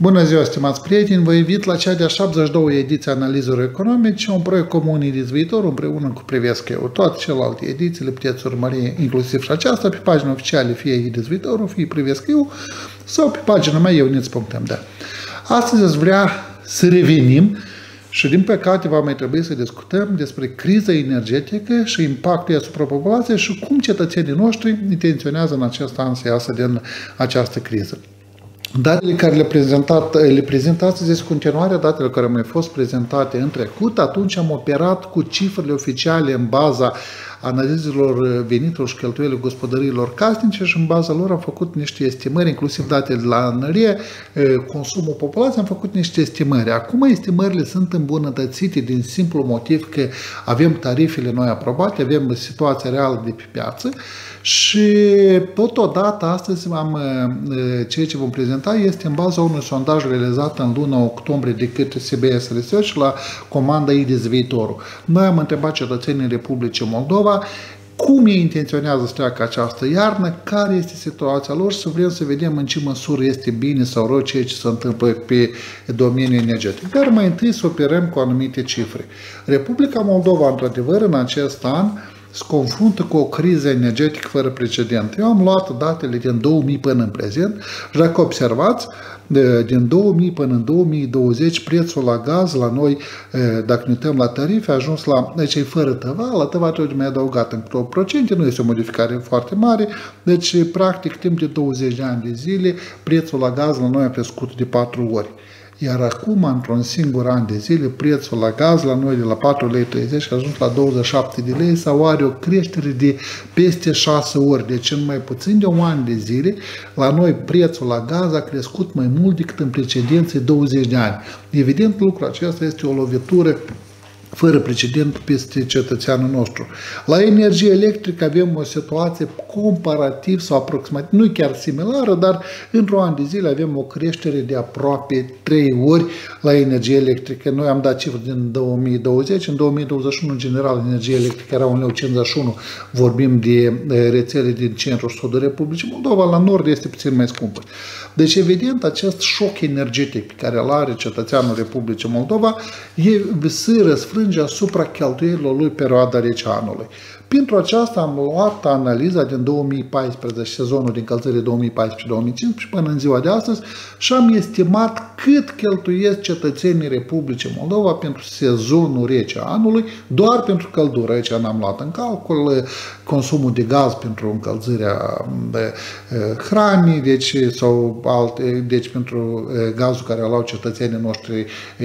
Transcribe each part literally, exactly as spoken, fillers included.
Bună ziua, stimați prieteni! Vă invit la cea de-a șaptezeci și doua ediție a analizelor economice, un proiect comun Idis Viitor împreună cu Privesc Eu. Toate celelalte ediții le puteți urmări, inclusiv și aceasta, pe pagina oficială, fie Idis Viitor, fie Privesc Eu, sau pe pagina mea euniț punct m d. Astăzi aș vrea să revenim și, din păcate, va mai trebui să discutăm despre criza energetică și impactul asupra populației și cum cetățenii noștri intenționează în acest an să iasă din această criză. Datele care le, prezentat, le prezint astăzi este continuarea datelor care mi-au fost prezentate în trecut. Atunci am operat cu cifrele oficiale în baza analizelor veniturilor și cheltuielilor gospodăriilor casnice și în baza lor am făcut niște estimări, inclusiv date de la N R E, consumul populației, am făcut niște estimări. Acum estimările sunt îmbunătățite din simplu motiv că avem tarifele noi aprobate, avem situația reală de pe piață și totodată astăzi am, ceea ce vom prezenta este în baza unui sondaj realizat în luna octombrie de către S B S Research la comanda Idis Viitorul. Noi am întrebat cetățenii Republicii Moldova cum ei intenționează să treacă această iarnă, care este situația lor, să vrem să vedem în ce măsură este bine sau rău ceea ce se întâmplă pe domeniul energetic. Dar mai întâi să operăm cu anumite cifre. Republica Moldova, într-adevăr, în acest an, se confruntă cu o criză energetică fără precedent. Eu am luat datele din două mii până în prezent și dacă observați, din două mii până în două mii douăzeci, prețul la gaz la noi, dacă ne uităm la tarife, a ajuns la, deci e fără tăva, la tăva trebuie mai adăugat în câteva procente, nu este o modificare foarte mare, deci practic timp de douăzeci de ani de zile, prețul la gaz la noi a crescut de patru ori. Iar acum, într-un singur an de zile, prețul la gaz la noi de la patru lei treizeci a ajuns la douăzeci și șapte de lei sau are o creștere de peste șase ori. Deci în mai puțin de un an de zile, la noi prețul la gaz a crescut mai mult decât în precedenții douăzeci de ani. Evident, lucrul acesta este o lovitură fără precedent peste cetățeanul nostru. La energie electrică avem o situație comparativ sau aproximativ, nu chiar similară, dar într-un an de zile avem o creștere de aproape trei ori la energie electrică. Noi am dat cifre din două mii douăzeci, în două mii douăzeci și unu, în general, energie electrică era un leu cincizeci și unu, vorbim de rețele din centrul și sudul Republicii Moldova, la nord este puțin mai scumpă. Deci, evident, acest șoc energetic pe care îl are cetățeanul Republicii Moldova e să răsfrânge asupra cheltuielilor lui perioada rece anului. Pentru aceasta am luat analiza din două mii paisprezece, sezonul de încălzire două mii paisprezece două mii cincisprezece până în ziua de astăzi și am estimat cât cheltuiesc cetățenii Republicii Moldova pentru sezonul rece anului, doar pentru căldură. Aici n-am luat în calcul consumul de gaz pentru încălzirea hranii, deci, sau alte, deci pentru gazul care îl au cetățenii noștri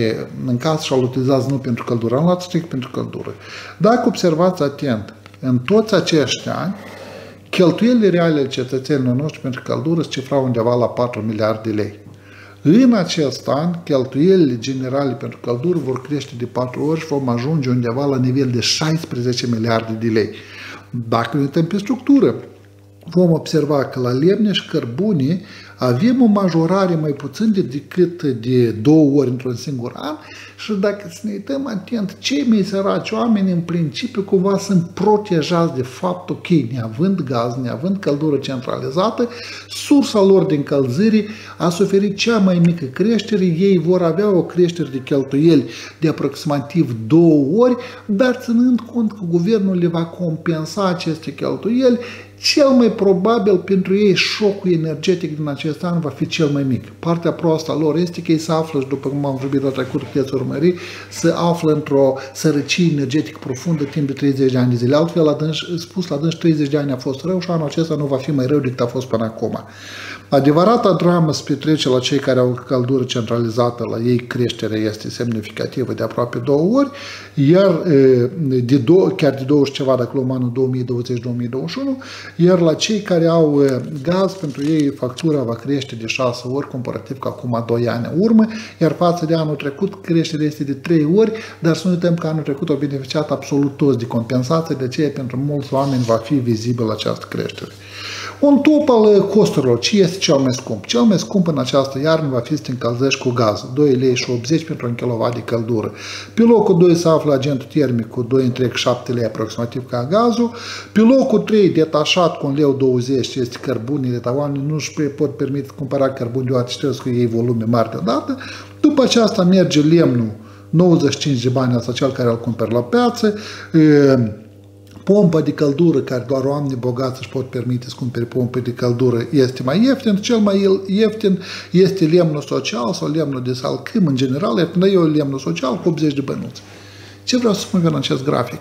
în casă și îl utilizează nu pentru căldură, am luat strict pentru căldură. Dacă observați atent, în toți acești ani, cheltuielile reale ale cetățenilor noștri pentru căldură se cifrau undeva la patru miliarde de lei. În acest an, cheltuielile generale pentru căldură vor crește de patru ori și vom ajunge undeva la nivel de șaisprezece miliarde de lei. Dacă ne uităm pe structură, vom observa că la lemne și cărbune avem o majorare mai puțin de decât de două ori într-un singur an și dacă să ne uităm atent, cei mai săraci oameni în principiu cumva sunt protejați de faptul că neavând gaz, neavând căldură centralizată, sursa lor de încălzire a suferit cea mai mică creștere, ei vor avea o creștere de cheltuieli de aproximativ două ori, dar ținând cont că guvernul le va compensa aceste cheltuieli, cel mai probabil pentru ei șocul energetic din acest an va fi cel mai mic. Partea proastă a lor este că ei se află, și după cum am vorbit la trecut, puteți urmări, se află într-o sărăcie energetică profundă timp de treizeci de ani de zile. Altfel, adânci, spus la adânci, treizeci de ani a fost rău și anul acesta nu va fi mai rău decât a fost până acum. Adevărata dramă se petrece la cei care au căldură centralizată, la ei creșterea este semnificativă de aproape două ori, iar de două, chiar de douăzeci ceva dacă luăm anul două mii douăzeci două mii douăzeci și unu, iar la cei care au gaz, pentru ei factura va crește de șase ori, comparativ cu acum doi ani în urmă, iar față de anul trecut creșterea este de trei ori, dar să nu uităm că anul trecut au beneficiat absolut toți de compensație, de aceea pentru mulți oameni va fi vizibil această creștere. Un top al costurilor, ce este cel mai scump? Cel mai scump în această iarnă va fi să te încălzești cu gaz, doi lei și optzeci pentru un kilowatt de căldură. Pe locul doi se află agentul termic cu doi virgulă șapte lei aproximativ ca gazul. Pe locul trei, detașat cu un leu douăzeci, este cărbunii de tavan, nu își pot permite cumpăra cărbuni deoarece trebuie să iei volume mari deodată. După aceasta merge lemnul, nouăzeci și cinci de bani, asta cel care îl cumperi la piață, pompa de căldură, care doar oamenii bogați își pot permite să cumpere pompe de căldură, este mai ieftin. Cel mai ieftin este lemnul social sau lemnul de salcâm, în general, ieftin, dar eu lemnul social cu optzeci de bănuți. Ce vreau să spun în acest grafic?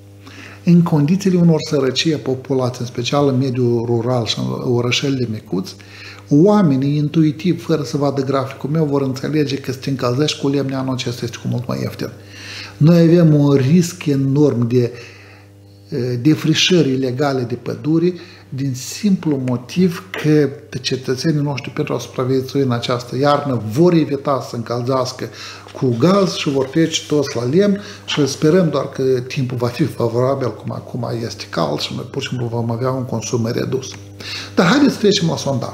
În condițiile unor sărăcie a populației, în special în mediul rural și în orășelele micuți, oamenii intuitiv, fără să vadă graficul meu, vor înțelege că să te încălzești cu lemne anul acesta este cu mult mai ieftin. Noi avem un risc enorm de defrișări ilegale de păduri din simplu motiv că cetățenii noștri pentru a supraviețui în această iarnă vor evita să se încălzească cu gaz și vor trece toți la lemn și sperăm doar că timpul va fi favorabil, cum acum este cald și noi pur și simplu vom avea un consum redus. Dar haideți să trecem la sondaj.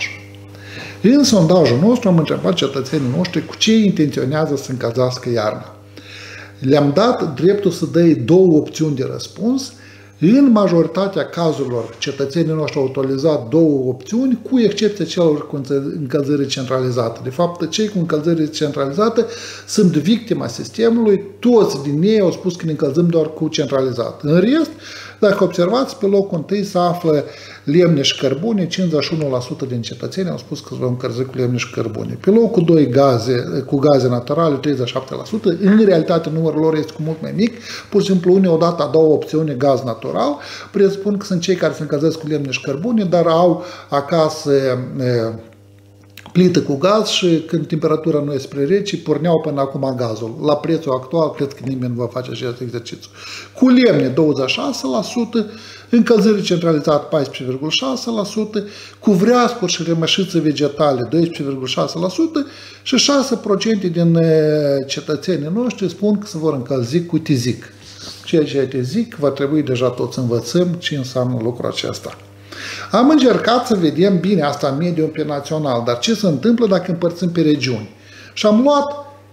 În sondajul nostru am întrebat cetățenii noștri cu ce intenționează să se încălzească iarna. Le-am dat dreptul să dea două opțiuni de răspuns. În majoritatea cazurilor, cetățenii noștri au utilizat două opțiuni, cu excepția celor cu încălzire centralizată. De fapt, cei cu încălzire centralizată sunt victima sistemului, toți din ei au spus că ne încălzim doar cu centralizat. În rest, dacă observați, pe locul întâi se află lemne și cărbune, cincizeci și unu la sută din cetățeni au spus că se vor încălzi cu lemne și cărbune. Pe locul doi, gaze, cu gaze naturale, treizeci și șapte la sută. În realitate, numărul lor este cu mult mai mic. Pur și simplu, unii odată a doua opțiune, gaz natural. Presupun că sunt cei care se încălzesc cu lemne și cărbune, dar au acasă e, plită cu gaz și când temperatura nu este prea rece, porneau până acum gazul. La prețul actual, cred că nimeni nu va face acest exercițiu. Cu lemne, douăzeci și șase la sută, încălzire centralizată, paisprezece virgulă șase la sută, cu vreascuri și rămășițe vegetale, doisprezece virgulă șase la sută și șase la sută din cetățenii noștri spun că se vor încălzi cu tizic. Ceea ce te zic, va trebui deja toți să învățăm ce înseamnă lucrul acesta. Am încercat să vedem bine asta în mediul național, dar ce se întâmplă dacă împărțim pe regiuni. Și am luat,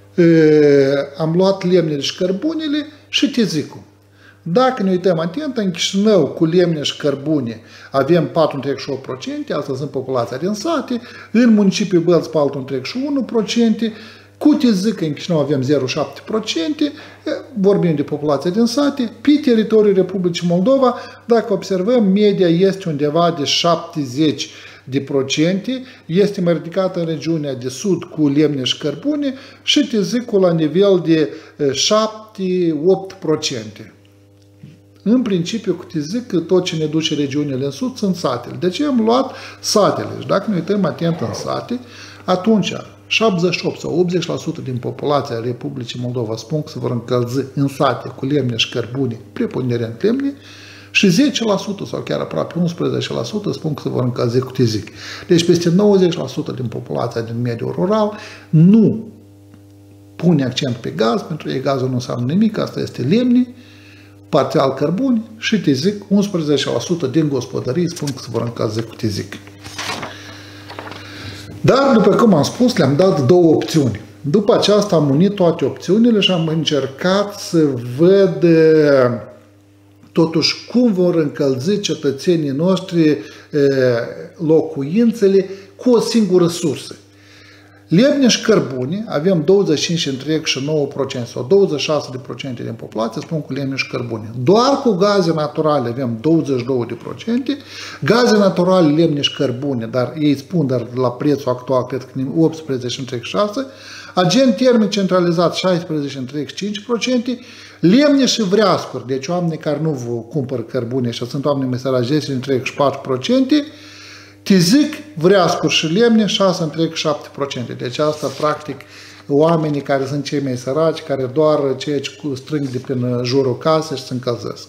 e, am luat lemnele și cărbunele și tizicul. Dacă ne uităm atent, în Chișinău cu lemne și cărbune avem patru virgulă treizeci și opt la sută, asta sunt populația din sate, în municipiul Bălți patru virgulă treizeci și unu la sută, cu tizic în Chișinău avem zero virgulă șapte la sută, vorbim de populația din sate, pe teritoriul Republicii Moldova, dacă observăm, media este undeva de șaptezeci de procente, este mai ridicată în regiunea de sud cu lemne și cărbune și tizicul la nivel de șapte opt la sută. În principiu, cu tizic, tot ce ne duce regiunile în sud sunt satele. De ce am luat satele? Și dacă ne uităm atent în sate, atunci șaptezeci și opt sau optzeci la sută din populația Republicii Moldova spun că se vor încălzi în sate cu lemne și cărbune, preponderent lemne, și zece la sută sau chiar aproape unsprezece la sută spun că se vor încălzi cu tizic. Deci peste nouăzeci la sută din populația din mediul rural nu pune accent pe gaz, pentru ei gazul nu înseamnă nimic, asta este lemne, parțial cărbuni și tizic, unsprezece la sută din gospodării spun că se vor încălzi cu tizic. Dar, după cum am spus, le-am dat două opțiuni. După aceasta am unit toate opțiunile și am încercat să văd totuși cum vor încălzi cetățenii noștri locuințele cu o singură sursă. Lemne și cărbune, avem douăzeci și cinci virgulă nouă la sută sau douăzeci și șase la sută din populație spun cu lemne și cărbune. Doar cu gaze naturale avem douăzeci și doi la sută, gaze naturale, lemne și cărbune, dar ei spun, dar la prețul actual cred că optsprezece virgulă șase la sută, agent termic centralizat șaisprezece virgulă treizeci și cinci la sută, lemne și vreascuri, deci oamenii care nu vă cumpără cărbune și sunt oameni meserași zece virgulă treizeci și patru la sută, tizic, vreascuri și lemne, șase virgulă treizeci și șapte la sută. Deci asta, practic, oamenii care sunt cei mai săraci, care doar ceea ce strâng de prin jurul casei și se încălzesc.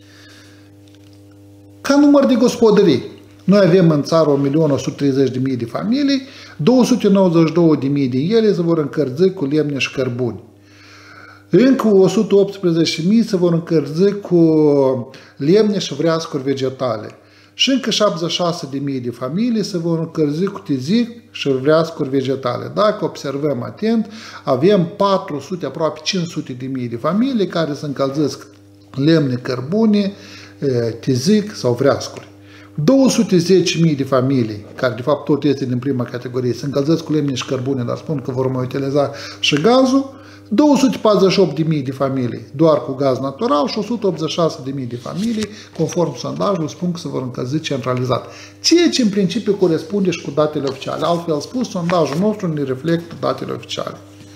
Ca număr de gospodării, noi avem în țară un milion o sută treizeci de mii de familii, două sute nouăzeci și două de mii din ele se vor încălzi cu lemne și cărbuni. Încă o sută optsprezece mii se vor încălzi cu lemne și vreascuri vegetale. Și încă șaptezeci și șase de mii de familii se vor încălzi cu tizic și vreascuri vegetale. Dacă observăm atent, avem patru sute, aproape cinci sute de mii de familii care se încălzesc lemne, cărbune, tizic sau vreascuri. două sute zece mii de familii, care de fapt tot este din prima categorie, se încălzesc cu lemne și cărbune, dar spun că vor mai utiliza și gazul, două sute patruzeci și opt de mii de familii doar cu gaz natural și o sută optzeci și șase de mii de familii, conform sondajului, spun că se vor încălzi centralizat. Ceea ce în principiu corespunde și cu datele oficiale. Altfel spus, sondajul nostru ne reflectă datele oficiale.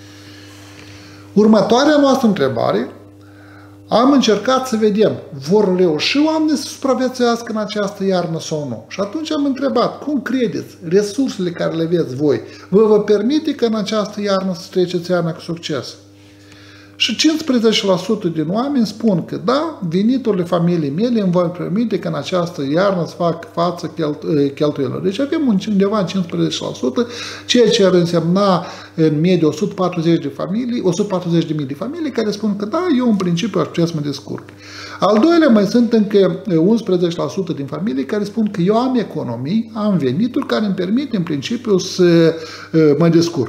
Următoarea noastră întrebare, am încercat să vedem, vor reuși oamenii să supraviețuiască în această iarnă sau nu? Și atunci am întrebat, cum credeți, resursele care le aveți voi, vă vă permite că în această iarnă să treceți iarna cu succes? Și cincisprezece la sută din oameni spun că da, veniturile familiei mele îmi vor permite că în această iarnă să fac față cheltuielor. Deci avem undeva în cincisprezece la sută, ceea ce ar însemna în medie o sută patruzeci de familii, o sută patruzeci de mii de familii care spun că da, eu în principiu aș putea să mă descurc. Al doilea, mai sunt încă unsprezece la sută din familii care spun că eu am economii, am venituri care îmi permit în principiu să mă descurc.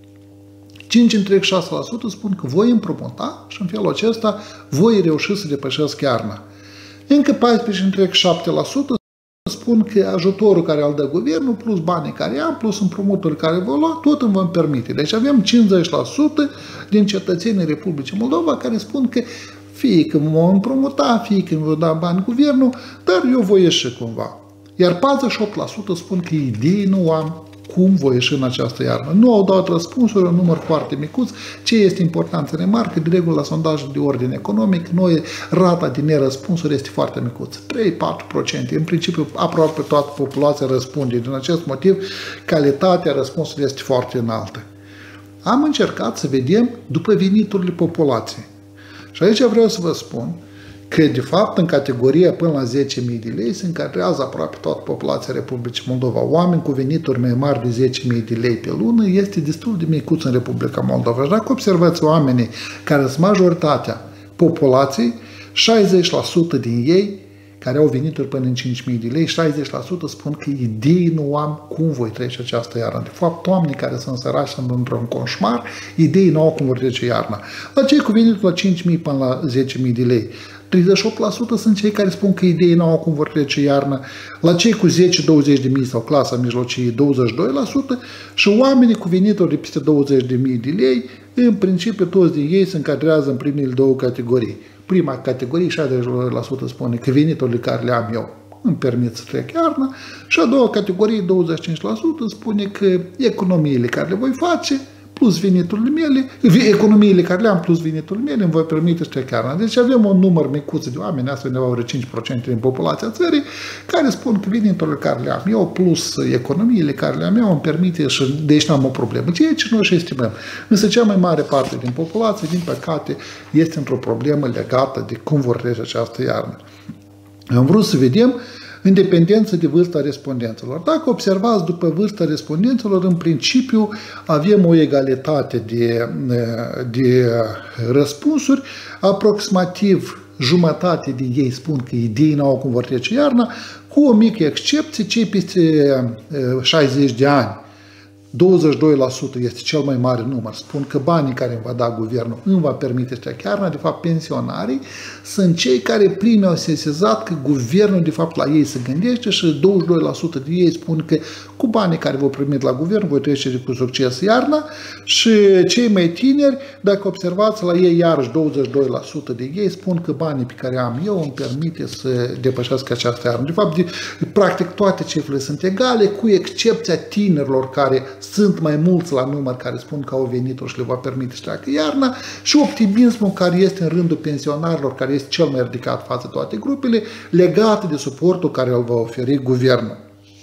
cinci virgulă treizeci și șase la sută spun că voi împrumuta și în felul acesta voi reuși să depășesc iarna. Încă paisprezece virgulă treizeci și șapte la sută spun că ajutorul care îl dă guvernul, plus banii care am, plus împrumutul care vă lua, tot îmi vom permite. Deci avem cincizeci la sută din cetățenii Republicii Moldova care spun că fie că mă vom împrumuta, fie că îmi va da bani guvernul, dar eu voi ieși cumva. Iar patruzeci și opt la sută spun că idei nu am cum voi ieși în această iarnă. Nu au dat răspunsuri, un număr foarte micuț. Ce este important să remarcă, de regulă la sondajul de ordine economic, noi rata de nerăspunsuri este foarte micuță, trei patru la sută. În principiu, aproape toată populația răspunde. Din acest motiv, calitatea răspunsului este foarte înaltă. Am încercat să vedem după veniturile populației. Și aici vreau să vă spun că, de fapt, în categoria până la zece mii de lei se încadrează aproape toată populația Republicii Moldova. Oameni cu venituri mai mari de zece mii de lei pe lună este destul de micuț în Republica Moldova. Și dacă observați oamenii care sunt majoritatea populației, șaizeci la sută din ei care au venituri până în cinci mii de lei, șaizeci la sută spun că idei nu am cum voi trece această iarnă. De fapt, oamenii care sunt sărași sunt într-un conșmar, idei nu au cum vor trece iarna. La cei cu venituri la cinci mii până la zece mii de lei, treizeci și opt la sută sunt cei care spun că idei nu au cum vor trece iarna. La cei cu zece douăzeci de mii sau clasa mijlocie, douăzeci și doi la sută și oamenii cu venituri de peste douăzeci de mii de lei, în principiu toți din ei se încadrează în primele două categorii. Prima categorie, șaizeci la sută spune că veniturile care le am eu îmi permit să trec iarna și a doua categorie, douăzeci și cinci la sută, spune că economiile care le voi face plus veniturile mele, economiile care le-am plus veniturile mele îmi voi permite să trec iarna. Deci avem un număr micuț de oameni, asta undeva vreo cinci la sută din populația țării, care spun că veniturile care le am eu plus economiile care le am eu îmi permite și deci n-am o problemă. Ceea ce noi și estimăm. Însă cea mai mare parte din populație, din păcate, este într-o problemă legată de cum vor trece această iarnă. Am vrut să vedem în dependență de vârsta respondenților. Dacă observați după vârsta respondenților, în principiu avem o egalitate de, de răspunsuri, aproximativ jumătate din ei spun că idei n-au cum vor trece iarna, cu o mică excepție, cei peste șaizeci de ani. douăzeci și doi la sută este cel mai mare număr. Spun că banii care îmi va da guvernul îmi va permite să trec iarna. De fapt, pensionarii sunt cei care primi au sesizat că guvernul, de fapt, la ei se gândește și douăzeci și doi la sută de ei spun că cu banii care vă primit la guvern voi trece cu succes iarna și cei mai tineri, dacă observați la ei iarăși douăzeci și doi la sută de ei spun că banii pe care am eu îmi permite să depășesc această iarnă. De fapt, de, practic toate cifrele sunt egale, cu excepția tinerilor care sunt mai mulți la număr care spun că au venituri și le va permite să treacă iarna și optimismul care este în rândul pensionarilor, care este cel mai ridicat față de toate grupele, legat de suportul care îl va oferi guvernul.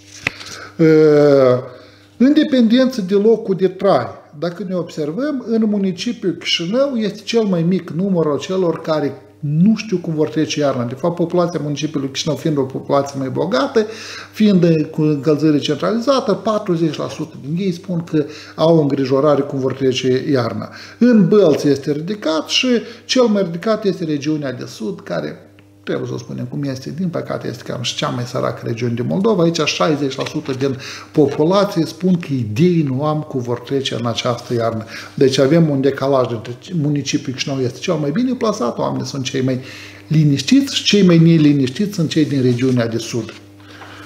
În dependență de locul de trai, dacă ne observăm, în municipiul Chișinău este cel mai mic număr al celor care nu știu cum vor trece iarna. De fapt, populația municipiului Chișinău fiind o populație mai bogată, fiind cu încălzire centralizată, patruzeci la sută din ei spun că au îngrijorare cum vor trece iarna. În Bălți este ridicat și cel mai ridicat este regiunea de sud, care trebuie să spunem cum este, din păcate este cam și cea mai săracă regiune de Moldova. Aici șaizeci la sută din populație spun că idei nu am cum vor trece în această iarnă. Deci avem un decalaj dintre municipiul Chișinău este cel mai bine plasat, oamenii sunt cei mai liniștiți și cei mai neliniștiți sunt cei din regiunea de sud.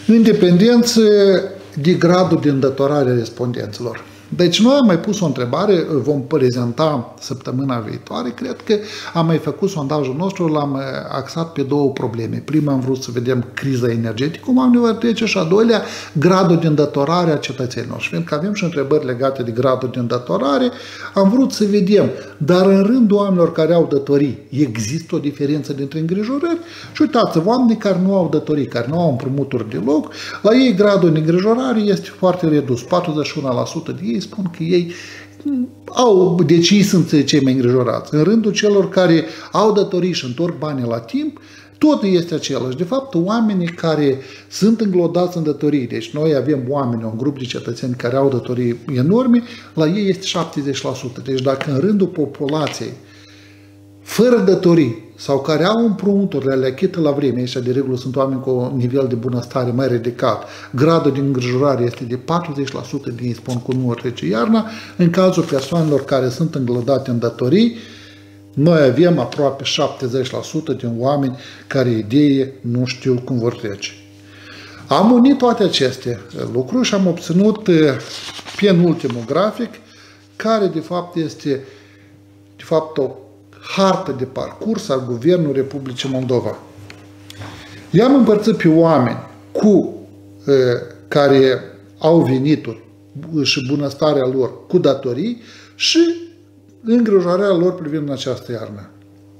în dependență de gradul de îndatorare a respondenților. Deci noi am mai pus o întrebare, vom prezenta săptămâna viitoare, cred că am mai făcut sondajul nostru, l-am axat pe două probleme. Prima am vrut să vedem criza energetică, cum am nevoie trece, și a doilea, gradul de îndatorare a cetățenilor. Și fiindcă avem și întrebări legate de gradul de îndatorare, am vrut să vedem, dar în rândul oamenilor care au datorii, există o diferență dintre îngrijorări? Și uitați-vă, oamenii care nu au datorii, care nu au împrumuturi deloc, la ei gradul de îngrijorare este foarte redus, patruzeci și unu la sută de ei spun că ei au, deci ei sunt cei mai îngrijorați. În rândul celor care au datorii și întorc banii la timp, tot este același. De fapt, oamenii care sunt înglodați în datorii, deci noi avem oameni, un grup de cetățeni care au datorii enorme, la ei este șaptezeci la sută. Deci dacă în rândul populației fără datorii sau care au împrumuturile, le achită la vreme, ăștia de regulă sunt oameni cu un nivel de bunăstare mai ridicat, gradul de îngrijorare este de patruzeci la sută din ei spun că nu vor trece iarna. În cazul persoanelor care sunt înglodate în datorii, noi avem aproape șaptezeci la sută din oameni care idee nu știu cum vor trece. Am unit toate aceste lucruri și am obținut penultimul grafic, care de fapt este de fapt o hartă de parcurs a Guvernului Republicii Moldova. I-am împărțit pe oameni cu, e, care au venituri și bunăstarea lor cu datorii și îngrijorarea lor privind această iarnă.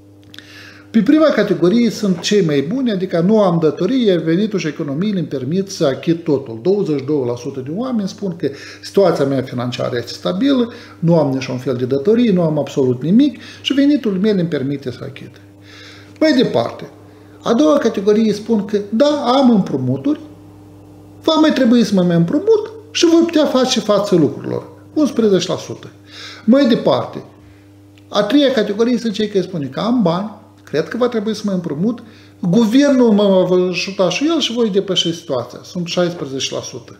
Pe prima categorie sunt cei mai buni, adică nu am datorie, venitul și economiile îmi permit să achit totul. douăzeci și doi la sută de oameni spun că situația mea financiară este stabilă, nu am niciun fel de datorie, nu am absolut nimic și venitul meu îmi permite să achit. Mai departe, a doua categorie spun că da, am împrumuturi, va mai trebui să mă mai împrumut și voi putea face față lucrurilor. unsprezece la sută. Mai departe, a treia categorie sunt cei care spun că am bani, cred că va trebui să mă împrumut, guvernul mă va ajuta și el și voi depăși situația. Sunt șaisprezece la sută.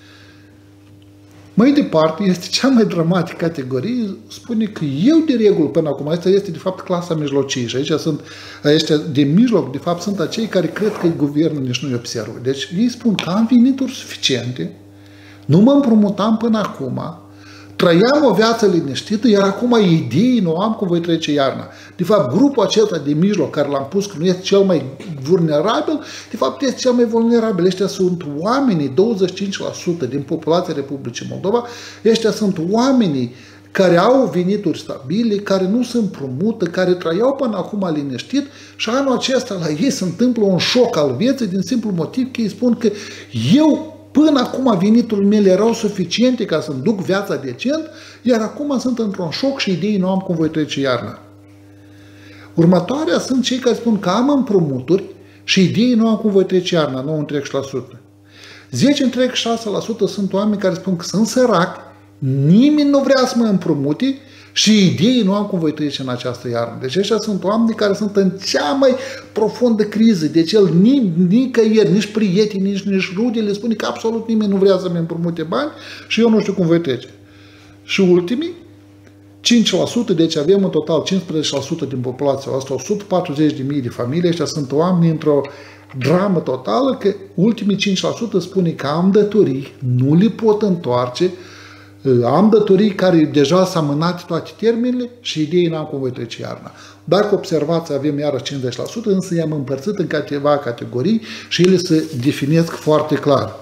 Mai departe, este cea mai dramatică categorie, spune că eu de regulă până acum, asta este de fapt clasa mijlocie și aici sunt, ăștia de mijloc, de fapt sunt acei care cred că guvernul nici nu-i observă. Deci ei spun că am venituri suficiente, nu mă împrumutam până acum, trăiam o viață liniștită, iar acum idei nu am cum voi trece iarna. De fapt, grupul acesta de mijloc care l-am pus că nu este cel mai vulnerabil, de fapt este cel mai vulnerabil. Ăștia sunt oamenii, douăzeci și cinci la sută din populația Republicii Moldova, ăștia sunt oamenii care au venituri stabile, care nu se împrumută, care trăiau până acum liniștit și anul acesta la ei se întâmplă un șoc al vieții din simplu motiv că ei spun că eu până acum veniturile mele erau suficiente ca să-mi duc viața decent, iar acum sunt într-un șoc și idei nu am cum voi trece iarna. Următoarea sunt cei care spun că am împrumuturi și idei nu am cum voi trece iarna, nouă virgulă trei la sută. zece virgulă treizeci și șase la sută sunt oameni care spun că sunt sărac, nimeni nu vrea să mă împrumute și idei nu am cum voi trece în această iarnă. Deci ăștia sunt oameni care sunt în cea mai profundă criză. Deci el nicăieri, nici prieteni, nici, nici rudele, spune că absolut nimeni nu vrea să-mi împrumute bani și eu nu știu cum voi trece. Și ultimii, cinci la sută, deci avem în total cincisprezece la sută din populația asta, o sută patruzeci de mii de familii, ăștia sunt oameni într-o dramă totală, că ultimii cinci la sută spune că am datorii, nu le pot întoarce, am datorii care deja s-au amânat toate termenele și idei n-am cum voi trece iarna. Dacă observați, avem iarăși cincizeci la sută, însă i-am împărțit în câteva categorii și ele se definesc foarte clar.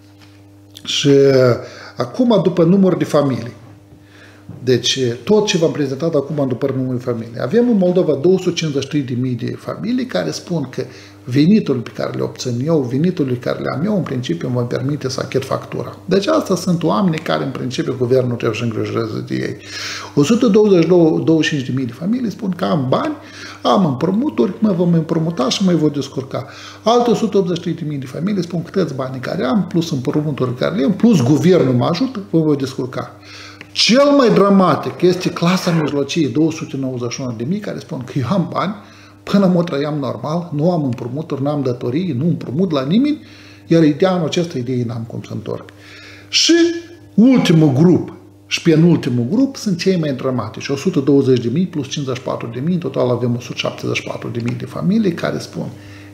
Și acum, după număr de familii, deci tot ce v-am prezentat acum după numărul de familii, avem în Moldova două sute cincizeci și trei de mii de familii care spun că venitul pe care le obțin eu, venitul pe care le am eu, în principiu mă permite să achit factura. Deci asta sunt oameni care în principiu guvernul trebuie să îngrijoreze de ei. o sută douăzeci și cinci de mii de familii spun că am bani, am împrumuturi, mă vom împrumuta și mă voi descurca. Alte o sută optzeci și trei de mii de familii spun că toți banii care am, plus împrumuturi care le am, plus guvernul mă ajută, mă voi descurca. Cel mai dramatic este clasa mijlocie, două sute nouăzeci și unu de mii, care spun că eu am bani, până mă trăiam normal, nu am împrumuturi, nu am datorii, nu împrumut la nimeni, iar ideea anul acesta idei n-am cum să întorc. Și ultimul grup și penultimul grup sunt cei mai dramatici, o sută douăzeci de mii plus cincizeci și patru de mii, în total avem o sută șaptezeci și patru de mii de familii care spun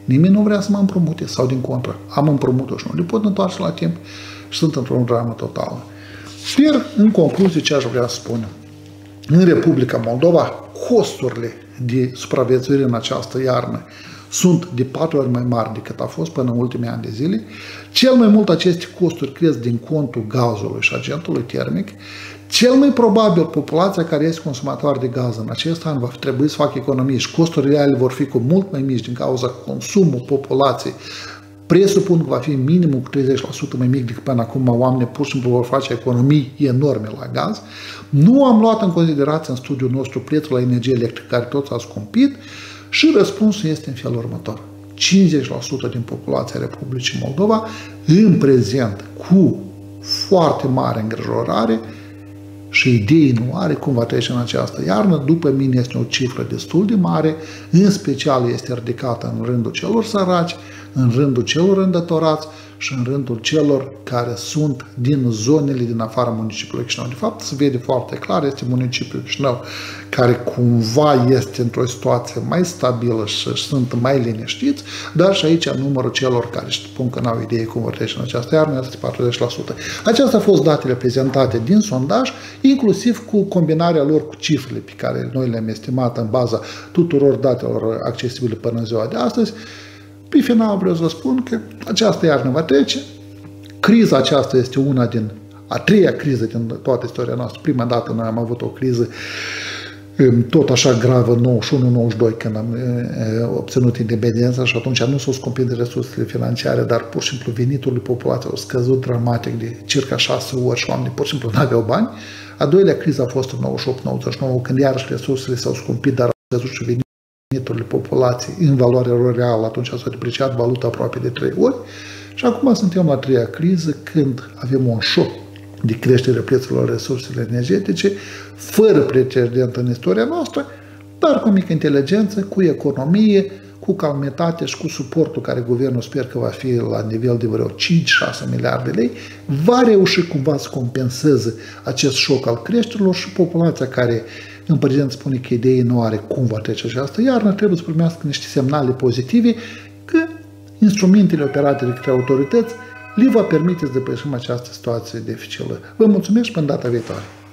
Nimeni nu vrea să mă împrumute sau din contră. Am împrumutul și nu le pot întoarce la timp și sunt într-o dramă totală. Sper, în concluzie, ce aș vrea să spun. În Republica Moldova, costurile de supraviețuire în această iarnă sunt de patru ori mai mari decât a fost până în ultimii ani de zile. Cel mai mult aceste costuri cresc din contul gazului și agentului termic. Cel mai probabil populația care este consumator de gaz în acest an va trebui să facă economii și costurile reale vor fi cu mult mai mici din cauza consumul populației. Presupun că va fi minimum cu treizeci la sută mai mic decât până acum. Oamenii pur și simplu vor face economii enorme la gaz. Nu am luat în considerație în studiul nostru prețul la energie electrică, care tot s-a scumpit, și răspunsul este în felul următor. cincizeci la sută din populația Republicii Moldova, în prezent, cu foarte mare îngrijorare și idei nu are cum va trece în această iarnă. După mine este o cifră destul de mare, în special este ridicată în rândul celor săraci, în rândul celor îndătorați și în rândul celor care sunt din zonele din afara municipiului Chișinău. De fapt, se vede foarte clar, este municipiul Chișinău care cumva este într-o situație mai stabilă și sunt mai liniștiți, dar și aici numărul celor care spun că n-au idee cum vor trece în această iarnă este patruzeci la sută. Acestea au fost datele prezentate din sondaj, inclusiv cu combinarea lor cu cifrele pe care noi le-am estimat în baza tuturor datelor accesibile până în ziua de astăzi. Pe final vreau să spun că această iarnă va trece. Criza aceasta este una din a treia criză din toată istoria noastră. Prima dată noi am avut o criză tot așa gravă în nouăzeci și unu nouăzeci și doi când am obținut independența și atunci nu s-au scumpit resursele financiare, dar pur și simplu veniturile populației au scăzut dramatic de circa șase ori și oamenii pur și simplu nu aveau bani. A doilea criză a fost în nouăzeci și opt nouăzeci și nouă când iarăși resursele s-au scumpit, dar au scăzut și veniturile veniturile populației în valoare reală, atunci s-a depreciat valuta aproape de trei ori și acum suntem la a treia criză când avem un șoc de creștere prețurilor resurselor energetice fără precedent în istoria noastră, dar cu mică inteligență, cu economie, cu calmitate și cu suportul care guvernul sper că va fi la nivel de vreo cinci șase miliarde de lei, va reuși cumva să compenseze acest șoc al creșterilor și populația care în prezent spune că ideea nu are cum va trece această iarnă, trebuie să primească niște semnale pozitive că instrumentele operate de către autorități le va permite să depășim această situație dificilă. Vă mulțumesc și până data viitoare!